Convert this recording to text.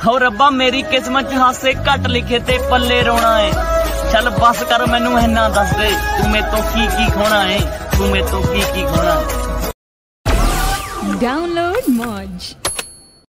हो रब्बा मेरी किस्मत च हासे घट लिखे ते पल्ले रोना है। चल बस कर मैनू इन्ना दस दे, तू मेरे तो की खोना है, तू मेरे तो की खोना है। डाउनलोड मौज।